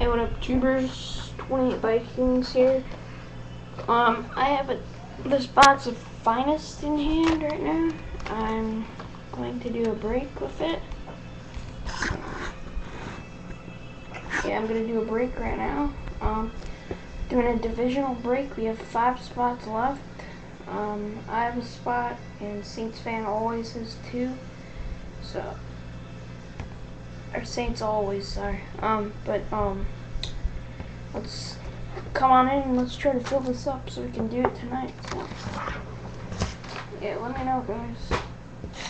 what up, tubers? 28 Vikings here. I have this box of Finest in hand right now. I'm going to do a break with it. Yeah, I'm going to do a break right now. Doing a divisional break. We have 5 spots left. I have a spot, and Saints fan always has 2. So, or Saints always, sorry. Let's come on in and let's try to fill this up so we can do it tonight. So, yeah, let me know, guys.